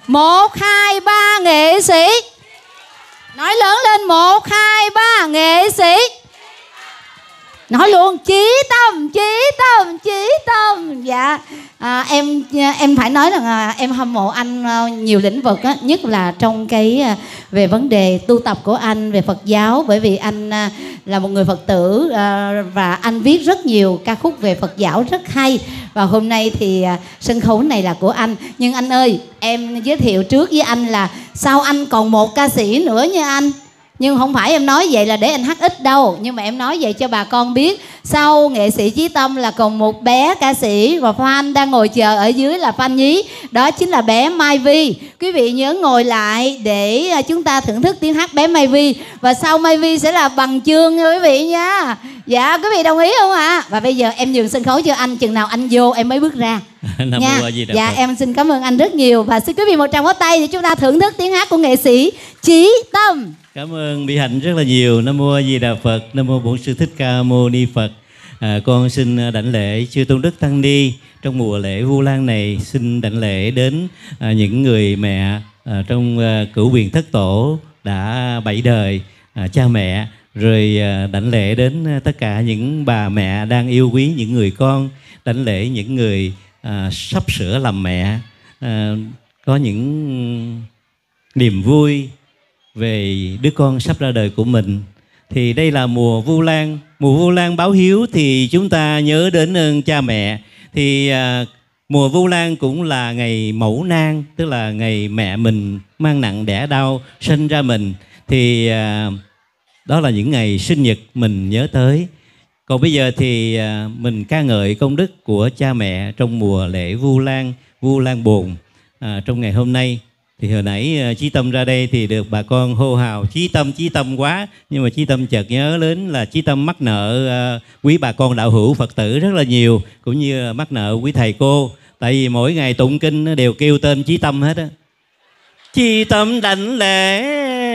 1, 2, 3 nghệ sĩ. Nói lớn lên, 1, 2, 3 nghệ sĩ. Nói luôn, chí tâm, chí tâm, chí tâm. Dạ, em phải nói rằng em hâm mộ anh nhiều lĩnh vực á, nhất là trong cái về vấn đề tu tập của anh về Phật giáo, bởi vì anh là một người Phật tử và anh viết rất nhiều ca khúc về Phật giáo rất hay. Và hôm nay thì sân khấu này là của anh. Nhưng anh ơi, em giới thiệu trước với anh là sau anh còn một ca sĩ nữa nha anh. Nhưng không phải em nói vậy là để anh hát ít đâu, nhưng mà em nói vậy cho bà con biết. Sau nghệ sĩ Chí Tâm là còn một bé ca sĩ và fan đang ngồi chờ ở dưới là fan nhí. Đó chính là bé Mai Vi. Quý vị nhớ ngồi lại để chúng ta thưởng thức tiếng hát bé Mai Vi. Và sau Mai Vi sẽ là Bằng Chương nha quý vị nha. Dạ, quý vị đồng ý không ạ? Và bây giờ em nhường sân khấu cho anh, chừng nào anh vô em mới bước ra nha. Dạ, em xin cảm ơn anh rất nhiều. Và xin quý vị một tràng pháo tay để chúng ta thưởng thức tiếng hát của nghệ sĩ Chí Tâm. Cảm ơn Mỹ Hạnh rất là nhiều. Nam Mô A Di Đà Phật. Nam Mô Bổn Sư Thích Ca Mâu Ni Phật. Con xin đảnh lễ chư Tôn Đức Tăng Ni. Trong mùa lễ Vu Lan này xin đảnh lễ đến những người mẹ trong cửu quyền thất tổ đã 7 đời cha mẹ. Rồi đảnh lễ đến tất cả những bà mẹ đang yêu quý những người con. Đảnh lễ những người sắp sửa làm mẹ, có những niềm vui về đứa con sắp ra đời của mình. Thì đây là mùa Vu Lan. Mùa Vu Lan báo hiếu thì chúng ta nhớ đến ơn cha mẹ. Thì mùa Vu Lan cũng là ngày mẫu nang, tức là ngày mẹ mình mang nặng đẻ đau sinh ra mình. Thì đó là những ngày sinh nhật mình nhớ tới. Còn bây giờ thì mình ca ngợi công đức của cha mẹ trong mùa lễ Vu Lan Bồn. Trong ngày hôm nay thì hồi nãy Chí Tâm ra đây thì được bà con hô hào Chí Tâm quá. Nhưng mà Chí Tâm chợt nhớ đến là Chí Tâm mắc nợ quý bà con đạo hữu Phật tử rất là nhiều, cũng như là mắc nợ quý thầy cô. Tại vì mỗi ngày tụng kinh nó đều kêu tên Chí Tâm hết á. Chí Tâm đảnh lễ.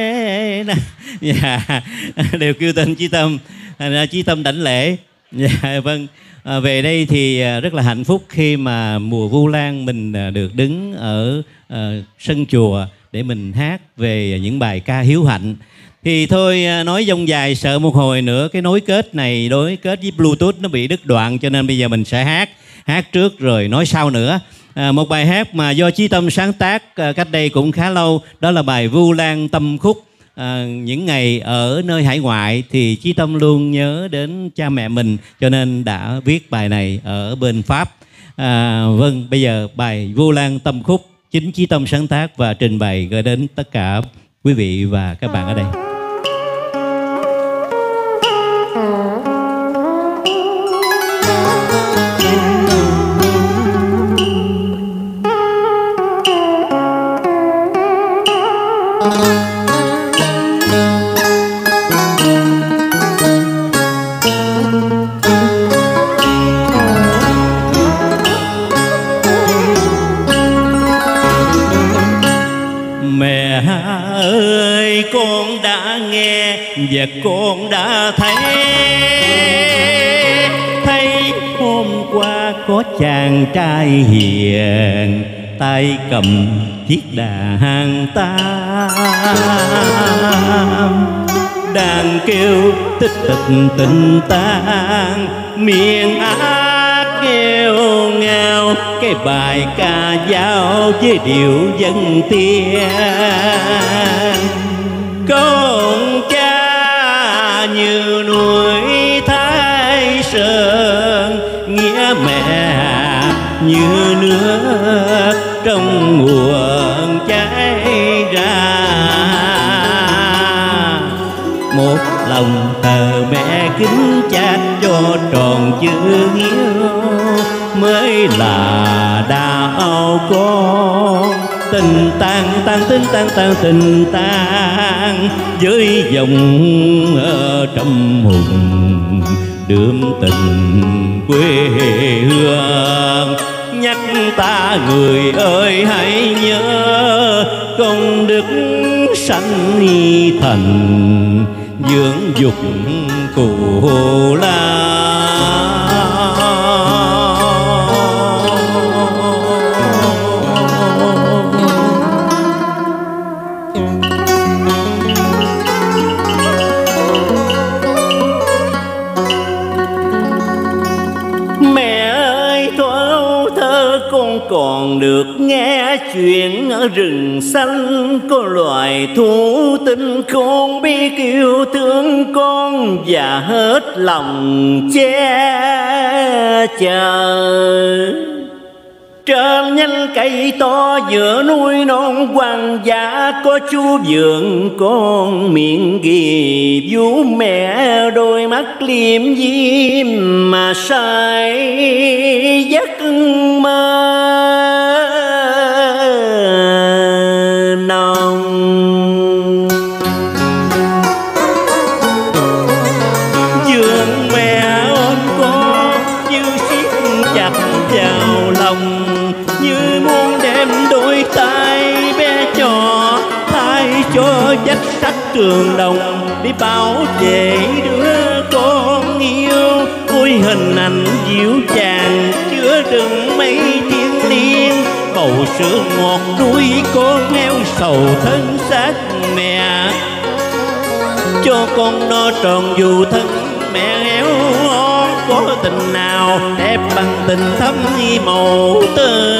Dạ, đều kêu tên Chí Tâm. Thành ra Chí Tâm đảnh lễ. Dạ, vâng. Về đây thì rất là hạnh phúc khi mà mùa Vu Lan mình được đứng ở sân chùa để mình hát về những bài ca hiếu hạnh. Thì thôi nói dông dài sợ một hồi nữa cái nối kết này, nối kết với Bluetooth nó bị đứt đoạn, cho nên bây giờ mình sẽ hát trước rồi nói sau nữa. Một bài hát mà do Chí Tâm sáng tác cách đây cũng khá lâu, đó là bài Vu Lan Tâm Khúc. Những ngày ở nơi hải ngoại thì Chí Tâm luôn nhớ đến cha mẹ mình, cho nên đã viết bài này ở bên Pháp. Vâng, bây giờ bài Vu Lan Tâm Khúc chính Chí Tâm sáng tác và trình bày gửi đến tất cả quý vị và các bạn ở đây. Con đã nghe và con đã thấy hôm qua có chàng trai hiền tay cầm chiếc đàn tam, đàn kêu tích tịch tình tang, miệng ác kêu ngao cái bài ca dao với điệu dân tiên. Con cha như núi Thái Sơn, nghĩa mẹ như nước trong nguồn chảy ra. Một lòng thờ mẹ kính cha cho tròn chữ hiếu, mới là đạo con. Tình tang tình tang với dòng trăm hùng, đượm tình quê hương. Nhắc ta người ơi hãy nhớ công đức sanh thành, dưỡng dục Cù Lao. chuyện ở rừng xanh, có loài thú tinh khôn biết yêu thương con và hết lòng che chở. Trên nhánh cây to giữa núi non hoang dã, có chú vượng con miệng ghì vú mẹ, đôi mắt liêm diêm mà say giấc mơ nồng. Vượng mẹ ôm con như siết chặt vào lòng, như muốn đem đôi tay bé nhỏ thay cho dách sách trường đồng để bảo vệ đứa con yêu. Ôi hình ảnh dịu dàng chứa đựng mấy thiên liêng, bầu sữa ngọt nuôi con heo sầu thân xác mẹ, cho con no tròn dù thân mẹ héo hon. Có tình nào đẹp bằng tình thắm như màu tơ.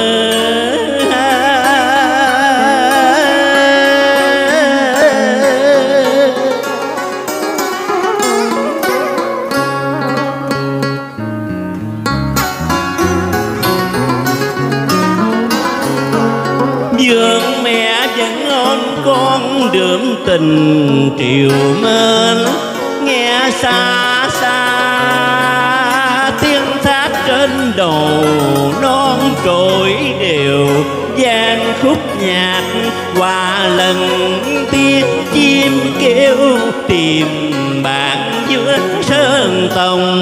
Vượng mẹ vẫn ôm con đượm tình triều mến, nghe xa xa tiếng thác trên đầu non trôi đều, vang khúc nhạc hòa lần tiếng chim kêu tìm bạn giữa sơn tòng.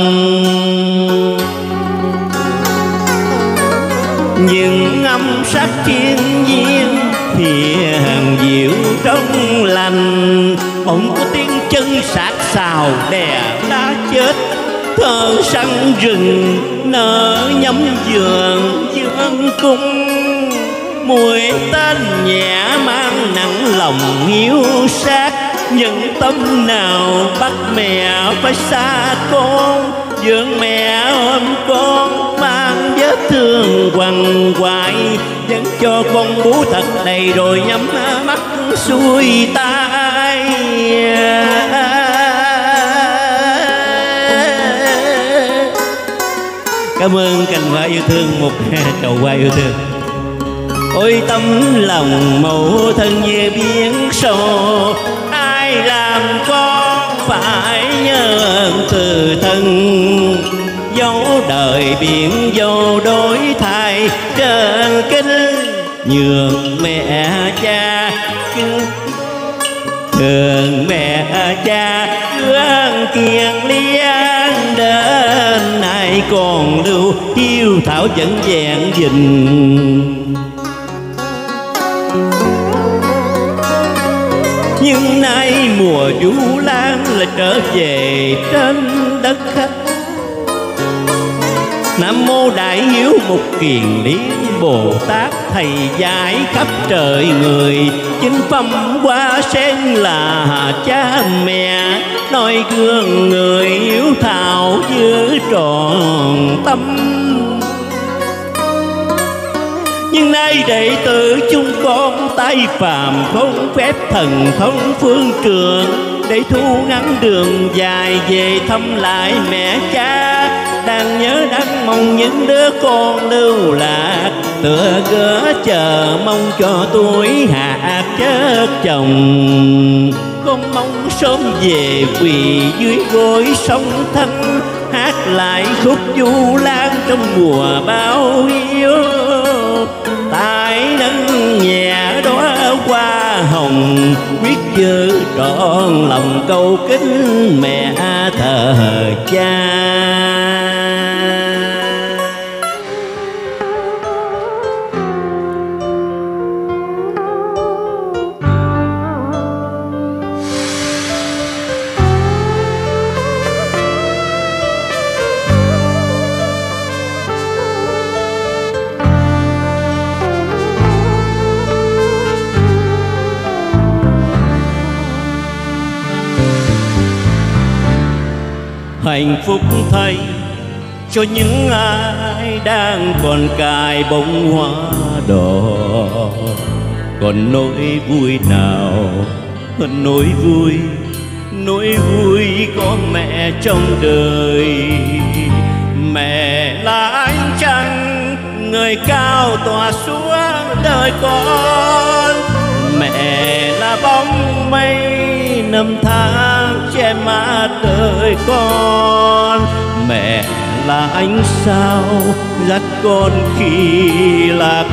Những âm sắc thiên nhiên thì hàng diệu trong lành, bỗng có tiếng chân sạc sào đè đã chết. Thơ săn rừng nở nhắm vườn dương cung, mùi tên nhẹ mang nặng lòng hiếu sát. Những tâm nào bắt mẹ phải xa con, vượng mẹ ôm con mang vết thương quằn quại, vẫn cho con bú thật đầy rồi nhắm mắt xuôi tay. Cảm ơn cành hoa yêu thương, một chậu hoa yêu thương. Ôi tấm lòng mẫu thân như biển sâu, ai làm con phải nhớ ơn từ thân. Dấu đời biển dấu đổi thay trên kinh, nhường mẹ cha thường mẹ cha gương kiền liên đến nay còn lưu hiếu thảo vẫn vẹn gìn. Nhưng nay mùa Vu Lan lại trở về trên đất khách. Nam mô Đại Hiếu Mục Kiền Liên Bồ Tát, thầy dạy khắp trời người. Chính phẩm hoa sen là cha mẹ, noi gương người hiếu thảo giữ trọn tâm. Nhưng nay đệ tử chúng con tay phàm không phép thần thông phương trường, để thu ngắn đường dài về thăm lại mẹ cha. Đang nhớ đang mong những đứa con lưu lạc, tựa gỡ chờ mong cho tuổi hạt chết chồng. Con mong sớm về quỳ dưới gối sông Thanh, hát lại khúc Du Lan trong mùa bao hiếu. Tại nâng nhẹ đóa hoa hồng, quyết giữ trọn lòng câu kính mẹ thờ cha. Hạnh phúc thay cho những ai đang còn cài bông hoa đỏ. Còn nỗi vui nào hơn nỗi vui có mẹ trong đời. Mẹ là ánh trăng người cao tỏa xuống đời con. Mẹ là bóng mây năm tháng che mát đời con. Mẹ là ánh sao dắt con khi lạc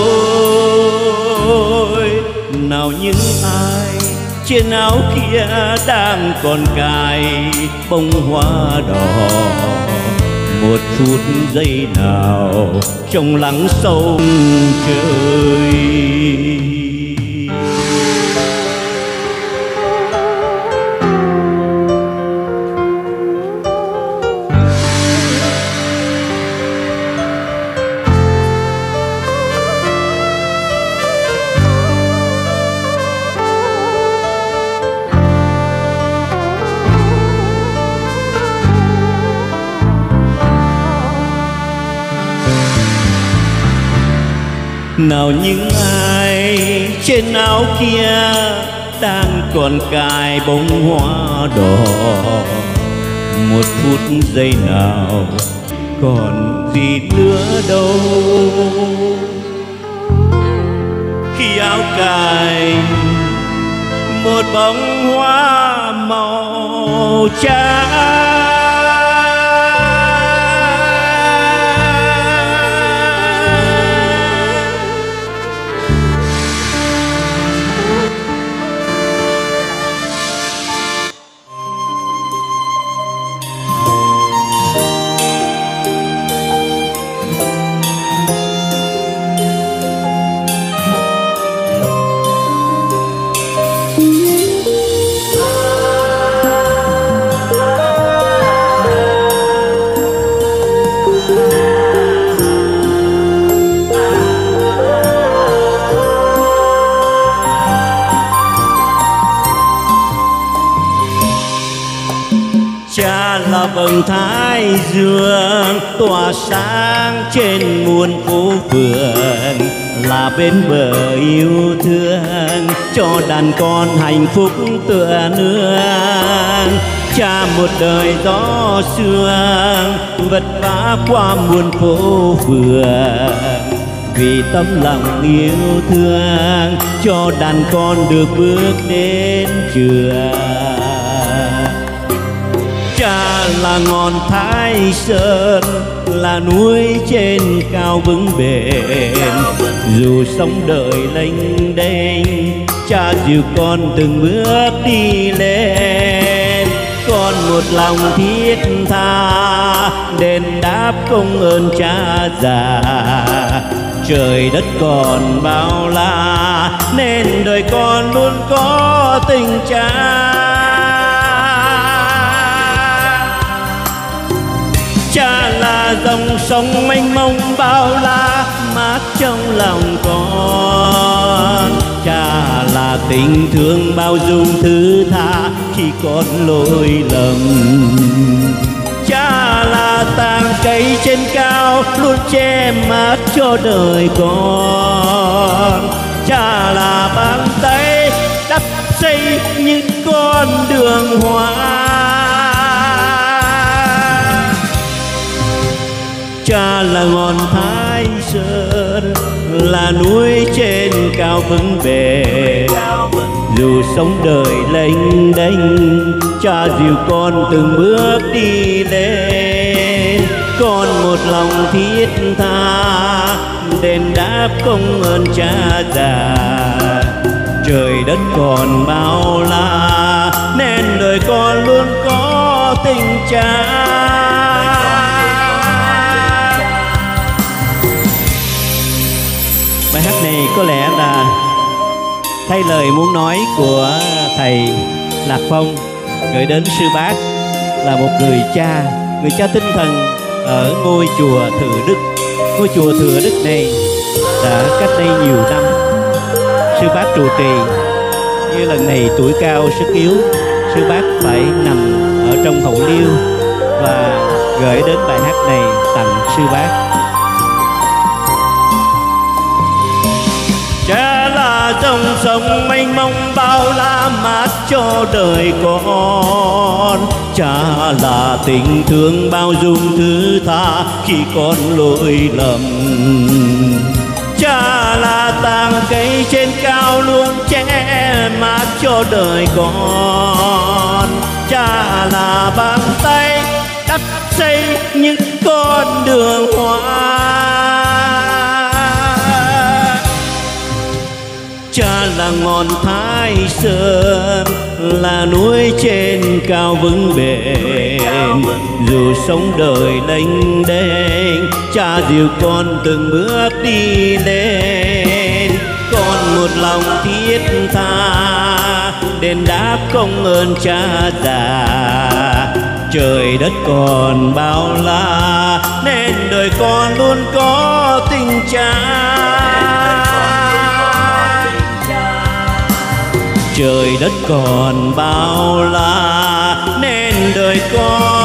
lối. Nào những ai trên áo kia đang còn cài bông hoa đỏ, một phút giây nào trong lắng sâu trời. Nào những ai trên áo kia đang còn cài bông hoa đỏ, một phút giây nào còn gì nữa đâu. Khi áo cài một bông hoa màu trắng, cha là vầng thái dương tỏa sáng trên muôn phố phường, là bên bờ yêu thương cho đàn con hạnh phúc tựa nương. Cha một đời gió sương vất vả qua muôn phố phường, vì tấm lòng yêu thương cho đàn con được bước đến trường. Cha là ngọn Thái Sơn, là núi trên cao vững bền. Dù sống đời lênh đênh, cha dìu con từng bước đi lên. Con một lòng thiết tha đền đáp công ơn cha già. Trời đất còn bao la nên đời con luôn có tình cha. Cha là dòng sông mênh mông bao la mát trong lòng con. Cha là tình thương bao dung thứ tha khi con lỗi lầm. Cha là tàng cây trên cao luôn che mát cho đời con. Cha là bàn tay đắp xây những con đường hoa. Cha là ngọn Thái Sơn, là núi trên cao vững bền. Dù sống đời lênh đênh, cha dìu con từng bước đi lên. Con một lòng thiết tha đền đáp công ơn cha già. Trời đất còn bao la nên đời con luôn có tình cha. Bài hát này có lẽ là thay lời muốn nói của thầy Lạc Phong gửi đến sư bác, là một người cha tinh thần ở ngôi chùa Thừa Đức. Ngôi chùa Thừa Đức này đã cách đây nhiều năm sư bác trụ trì, như lần này tuổi cao sức yếu, sư bác phải nằm ở trong hậu liêu và gửi đến bài hát này tặng sư bác. dòng sông mênh mông bao la mát cho đời con. Cha là tình thương bao dung thứ tha khi con lỗi lầm. Cha là tàng cây trên cao luôn che mát cho đời con. Cha là bàn tay đắp xây những con đường hoa. Cha là ngọn Thái Sơn, là núi trên cao vững bền. Dù sống đời lênh đênh, cha dìu con từng bước đi lên. Con một lòng thiết tha đền đáp công ơn cha già. Trời đất còn bao la nên đời con luôn có tình cha. Trời đất còn bao la nên đời con